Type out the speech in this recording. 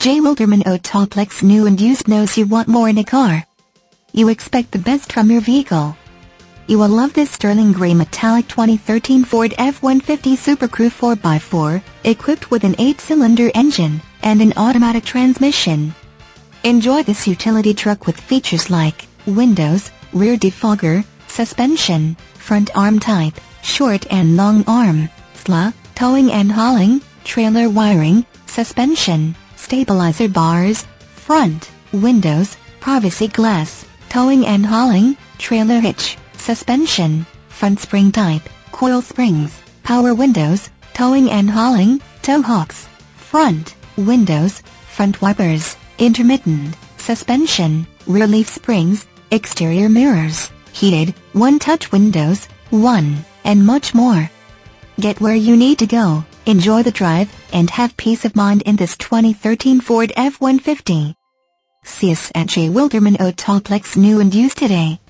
J. Wilderman Autoplex new and used knows you want more in a car. You expect the best from your vehicle. You will love this sterling grey metallic 2013 Ford F-150 Super Crew 4x4, equipped with an 8-cylinder engine and an automatic transmission. Enjoy this utility truck with features like windows, rear defogger, suspension, front arm type, short and long arm, SLA, towing and hauling, trailer wiring, suspension, stabilizer bars, front, windows, privacy glass, towing and hauling, trailer hitch, suspension, front spring type, coil springs, power windows, towing and hauling, tow hooks, front, windows, front wipers, intermittent, suspension, rear leaf springs, exterior mirrors, heated, one-touch windows, and much more. Get where you need to go, enjoy the drive, and have peace of mind in this 2013 Ford F-150. See us at J. Wilderman Autoplex new and used today.